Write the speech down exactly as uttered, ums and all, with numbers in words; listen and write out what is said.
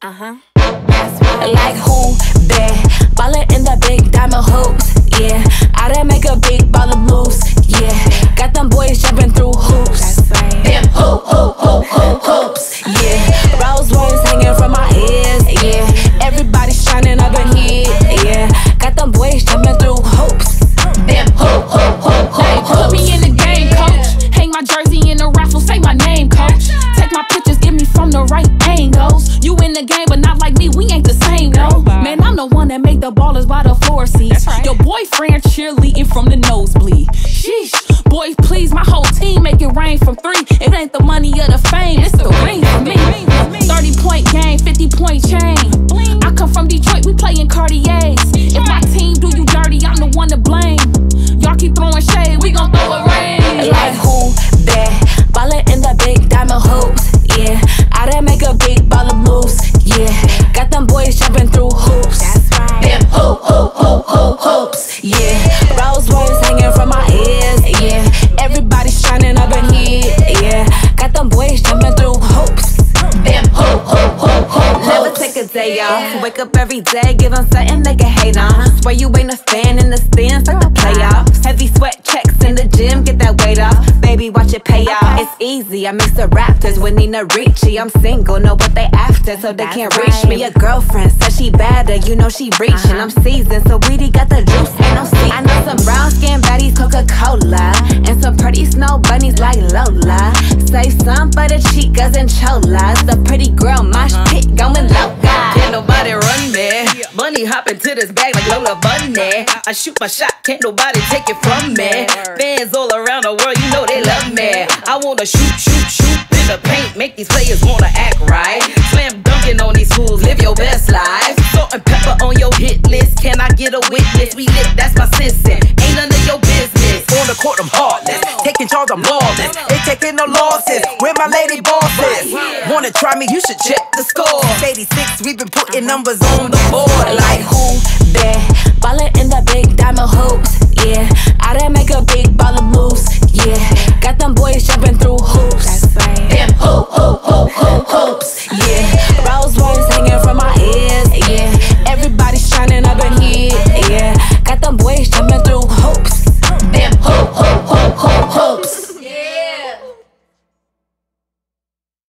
Uh-huh. Like who bad? Ballin' in the big diamond hoops, yeah. I done make a big ball of moves, yeah. Got them boys jumping through hoops. Them hoop, hoop, hoop, hoop, hoops, yeah. Rolls Royce hanging from my ears, yeah. Everybody shining up in here, yeah. Got them boys jumping through hoops. Them hoop, hoop, hoop, hoop, hoops. Put me in the game, coach. Hang my jersey in the raffle, say my name, coach. Take my pictures, get me from the right angles. You in the game, but not like me, we ain't the same, no. Man, I'm the one that make the ballers by the floor seats. Right. Your boyfriend cheerleading from the nosebleed. Sheesh, boy, please, my whole team make it rain from three. It ain't the money or the fame, it's the ring for me. thirty point game, fifty point chain. I come from Detroit, we playin' Cartiers. If my team do you dirty, I'm the one to blame. Y'all keep throwing shade, we gon' throw a rain. Like who bad? Ballin' in the big diamond hoops, yeah. I done make a big ball of moves, yeah. Got them boys jumping through hoops. Them hoop, hoop, hoop, hoop, hoops, yeah. Rolls Royce hanging from my ears, yeah. Everybody shining up in here, yeah. Got them boys jumping through hoops. Them hoop, hoop, hoop, hoop, never take a day off. Wake up every day, give them something they can hate on. Swear you ain't a fan in the stands like the playoffs. Heavy sweat checks in the gym, get that weight off. Baby, watch it pay off. It's easy, I mix the Raptors with Nina Ricci. I'm single, know what they after, so they can't reach me. Your girlfriend says she better, you know she reaching. I'm seasoned, so Weedy got the juice, ain't no seat. I know some brown skin baddies, Coca-Cola, and some pretty snow bunnies like Lola. Say some for the chicas and cholas. The pretty girl mosh pit going loca. Can't nobody run me. Bunny hopping to this bag like Lola Bunny. I shoot my shot, can't nobody take it from me. Fans all around the world, you know they love me. I wanna shoot, shoot, shoot in the paint, make these players wanna act right. Slam dunking on these fools, live your best life. Salt and pepper on your hit list, can I get a witness? We lit, that's my sister, ain't none of your business. On the court, I'm heartless, taking charge, I'm lawless. Ain't taking no losses, where my lady bosses. Wanna try me, you should check the score. eighty-six, we've been putting numbers on the board. Like who bad? Ballin' in the big diamond hoop,